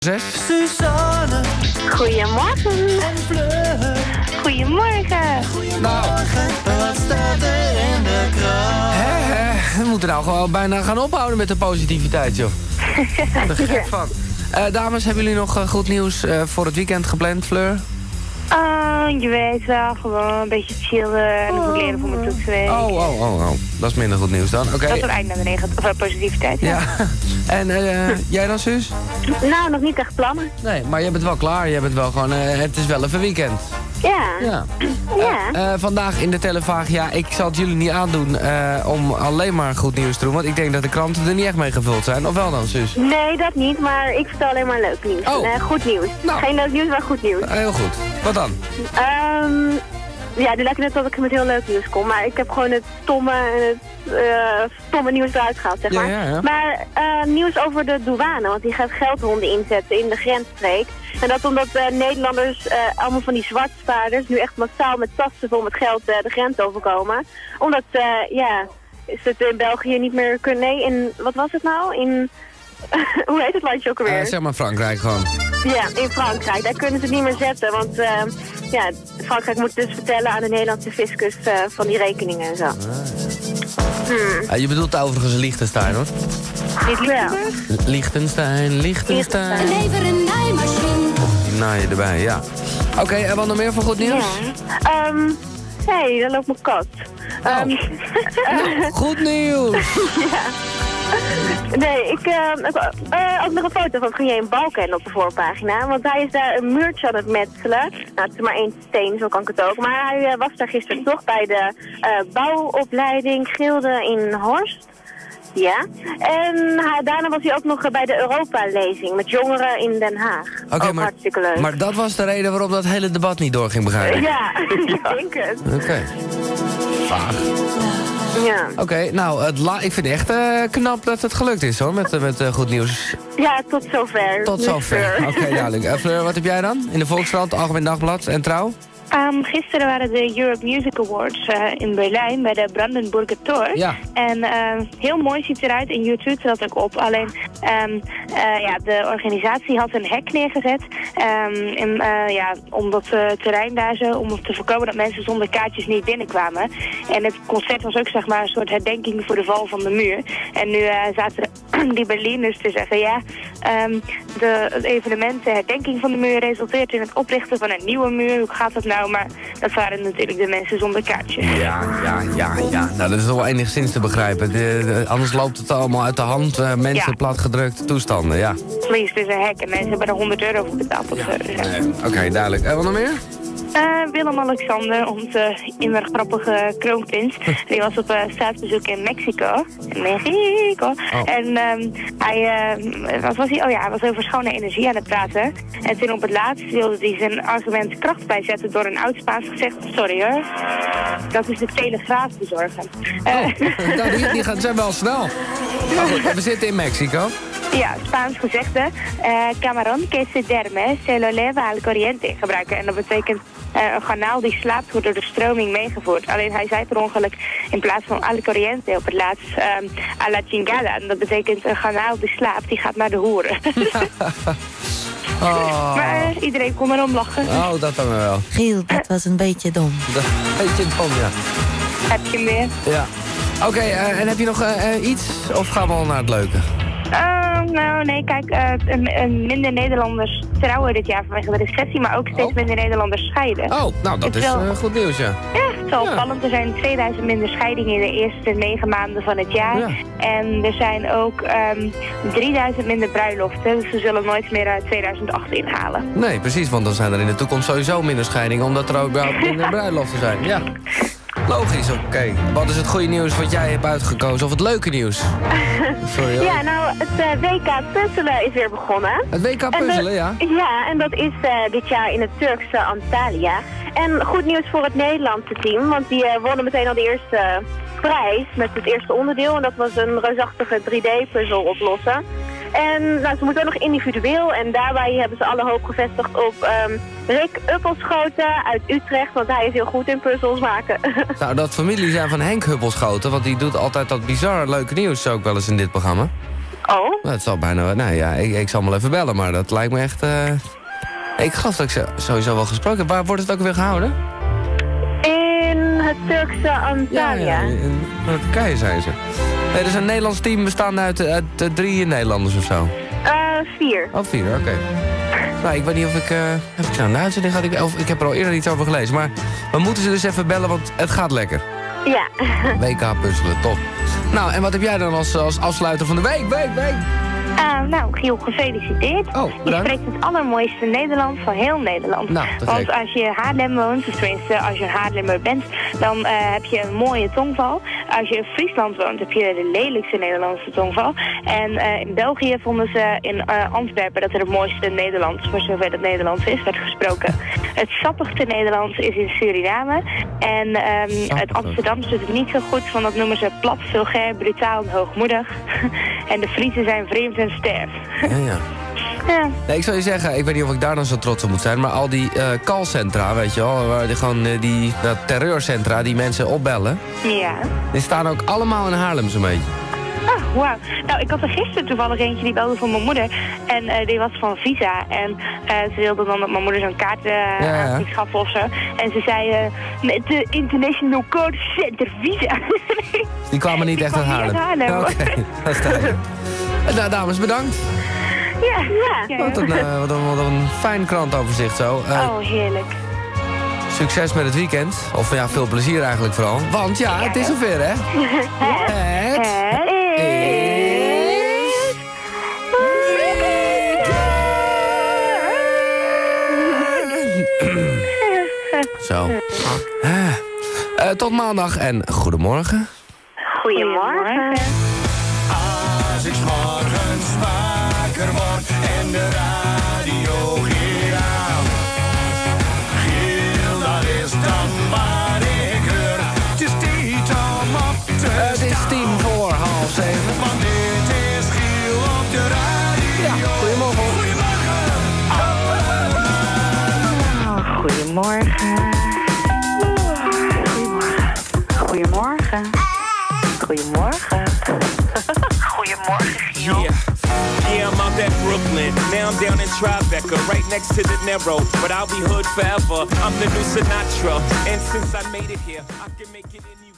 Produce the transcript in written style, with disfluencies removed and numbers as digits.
6. Suzanne. Goedemorgen. En Fleur. Goedemorgen. Goedemorgen. Wat staat er in de krant? We moeten nou gewoon bijna gaan ophouden met de positiviteit, joh. Ik ben er gek van. Dames, hebben jullie nog goed nieuws voor het weekend gepland, Fleur? Je weet wel, gewoon een beetje chillen en dan leren voor mijn toetsen. Oh. Dat is minder goed nieuws dan. Oké. Dat is eigenlijk naar de positiviteit. Ja. En jij dan, Suus? Nou, nog niet echt plannen. Nee, maar je bent wel klaar. Je bent wel gewoon, het is wel even weekend. Ja. Vandaag in de Televagia, ik zal het jullie niet aandoen om alleen maar goed nieuws te doen. Want ik denk dat de kranten er niet echt mee gevuld zijn. Of wel dan, Suus? Nee, dat niet, maar ik vertel alleen maar leuk nieuws. Goed nieuws. Nou. Geen leuk nieuws, maar goed nieuws. Heel goed. Wat dan? Ja, nu lijkt het net dat ik met heel leuk nieuws kom. Maar ik heb gewoon het stomme nieuws eruit gehaald, zeg maar. Ja. Maar nieuws over de douane, want die gaat geldhonden inzetten in de grensstreek. En dat omdat Nederlanders, allemaal van die zwartspaarders, nu echt massaal met tassen vol met geld de grens overkomen. Omdat, is het in België niet meer kunnen... Nee, in, wat was het nou? In... hoe heet het landje ook alweer? Zeg maar Frankrijk gewoon. Ja, in Frankrijk. Daar kunnen ze het niet meer zetten, want Frankrijk moet dus vertellen aan de Nederlandse fiscus van die rekeningen en zo. Je bedoelt overigens Liechtenstein, hoor. Niet Liechtenstein. Lever een naaimachine. Die naaien erbij, ja. Oké, en wat nog meer voor goed nieuws? Ja. Hey, daar loopt mijn kat. Goed nieuws! Ja. Nee, ik heb ook nog een foto van Gien Balken op de voorpagina. Want hij is daar een muurtje aan het metselen. Nou, het is maar 1 steen, zo kan ik het ook. Maar hij was daar gisteren toch bij de bouwopleiding Gilde in Horst. Ja. En daarna was hij ook nog bij de Europa-lezing met jongeren in Den Haag. Oké, maar hartstikke leuk. Maar dat was de reden waarom dat hele debat niet doorging, begrijp ik? Ja, ik denk het. Oké. Vaag. Ja. Oké, nou, ik vind het echt knap dat het gelukt is, hoor, met goed nieuws. Ja, tot zover. Tot zover. Oké, duidelijk. Fleur, wat heb jij dan? In de Volkskrant, Algemeen Dagblad en Trouw? Gisteren waren de Europe Music Awards in Berlijn bij de Brandenburger Tor. Ja. En heel mooi ziet het eruit. In YouTube zat ik op. Alleen de organisatie had een hek neergezet. Om dat terrein daar zo, om te voorkomen dat mensen zonder kaartjes niet binnenkwamen. En het concert was ook zeg maar een soort herdenking voor de val van de muur. En nu zaten die Berliners te zeggen, het evenement, de herdenking van de muur, resulteert in het oprichten van een nieuwe muur. Hoe gaat dat nou? Maar dat waren natuurlijk de mensen zonder kaartje. Ja. Nou, dat is toch wel enigszins te begrijpen. Anders loopt het allemaal uit de hand. Mensen platgedrukt, toestanden, ja. Please, het is een hek en mensen hebben er €100 voor betaald of zo. Oké, duidelijk. Wat nog meer? Willem-Alexander, onze immer grappige kroonprins, die was op staatsbezoek in Mexico. En hij was over schone energie aan het praten. En toen op het laatst wilde hij zijn argument kracht bijzetten door een oud-Spaans gezegd, sorry hoor, dat is de telegraaf bezorgen. Die zijn wel snel. We zitten in Mexico. Ja, Spaans gezegde, camarón que se duerme, se lo leva al corriente gebruiken. En dat betekent een garnaal die slaapt wordt door de stroming meegevoerd. Alleen hij zei per ongeluk in plaats van al corriente op het laatst a la chingada. En dat betekent een garnaal die slaapt, die gaat naar de hoeren. Maar iedereen kon erom lachen. Oh, dat dan wel. Giel, dat was een beetje dom. Een beetje dom, ja. Heb je meer? Ja. Oké, en heb je nog iets? Of gaan we al naar het leuke? Nee, kijk, minder Nederlanders trouwen dit jaar vanwege de recessie, maar ook steeds minder Nederlanders scheiden. Oh, nou, dat is goed nieuws, ja. Ja, het is wel opvallend. Er zijn 2000 minder scheidingen in de eerste 9 maanden van het jaar. Ja. En er zijn ook 3000 minder bruiloften, dus we zullen nooit meer 2008 inhalen. Nee, precies, want dan zijn er in de toekomst sowieso minder scheidingen, omdat er ook minder bruiloften zijn. Ja. Logisch, oké. Wat is het goede nieuws wat jij hebt uitgekozen? Of het leuke nieuws? Sorry, ja, nou, het WK puzzelen is weer begonnen. Het WK puzzelen, ja? Ja, en dat is dit jaar in het Turkse Antalya. En goed nieuws voor het Nederlandse team, want die wonnen meteen al de eerste prijs met het eerste onderdeel. En dat was een reusachtige 3D-puzzel oplossen. En nou, ze moeten ook nog individueel en daarbij hebben ze alle hoop gevestigd op Rick Uppelschoten uit Utrecht, want hij is heel goed in puzzels maken. Zou dat familie zijn van Henk Huppelschoten? Want die doet altijd dat bizarre leuke nieuws ook wel eens in dit programma. Oh? Dat zal bijna... Nou ja, ik zal hem wel even bellen, maar dat lijkt me echt... Ik geloof dat ik ze sowieso wel gesproken heb. Waar wordt het ook weer gehouden? In het Turkse Antalya. Ja, in Turkije zijn ze. Nee, er is een Nederlands team bestaande uit 3 Nederlanders of zo. 4. Oh, 4, oké. Nou, ik weet niet of ik... Heb ik nou een uitzending gehad? Of ik heb er al eerder iets over gelezen. Maar we moeten ze dus even bellen, want het gaat lekker. Ja. WK puzzelen, top. Nou, en wat heb jij dan als afsluiter van de week? Nou, Giel, gefeliciteerd. Oh, je bedankt. spreekt het allermooiste Nederlands van heel Nederland. Nou, te Want gek. als je in Haarlem woont, of tenminste als je een Haarlemmer bent, dan heb je een mooie tongval. Als je in Friesland woont, heb je de lelijkste Nederlandse tongval. En in België vonden ze in Antwerpen dat er het mooiste Nederlands, voor zover het Nederlands is, werd gesproken. Het sappigste Nederlands is in Suriname. En het Amsterdamse doet het niet zo goed, want dat noemen ze plat, vulgair, brutaal en hoogmoedig. En de Friesen zijn vreemd en sterf. Ja. Ja. Nee, ik zou je zeggen, ik weet niet of ik daar dan zo trots op moet zijn... maar al die callcentra, weet je wel... waar dat terreurcentra die mensen opbellen... Ja. die staan ook allemaal in Haarlem zo'n beetje. Oh, wauw. Nou, ik had er gisteren toevallig eentje die belde voor mijn moeder. En die was van Visa. En ze wilde dan dat mijn moeder zo'n kaart aan ging schaffen of zo. En ze zei, met de International Call Center Visa. Die kwamen niet echt uit Haarlem. Oké, dat is duidelijk. Nou, dames, bedankt. Ja. Wat een fijn krantoverzicht zo. Oh, heerlijk. Succes met het weekend. Of ja, veel plezier eigenlijk vooral. Want ja, het is zover, hè? Het is... Zo. Tot maandag en goedemorgen. Goedemorgen. Als ik 's morgens wakker word en de radio gaat aan. Giel, dat is dan wat ik hoor. Het is tijd om op te Het is 7:10. Want dit is Giel op de radio. Ja, goedemorgen. Goedemorgen. Goedemorgen. Goedemorgen. Goedemorgen, Giel. Yeah, I'm out at Brooklyn. Now I'm down in Tribeca, right next to the Narrow. But I'll be hood forever. I'm the new Sinatra. And since I made it here, I can make it anywhere.